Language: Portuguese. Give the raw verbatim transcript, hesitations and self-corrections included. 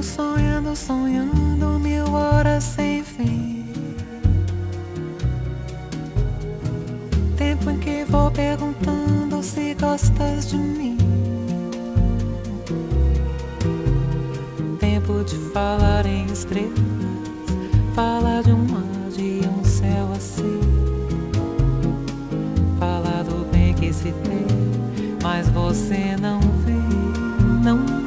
sonhando, sonhando, sonhando mil horas sem fim. Tempo em que vou perguntando se gostas de mim. Tempo de falar em estrelas, falar de um mar, de um céu assim. Falar do bem que se tem, mas você não vê, não vê.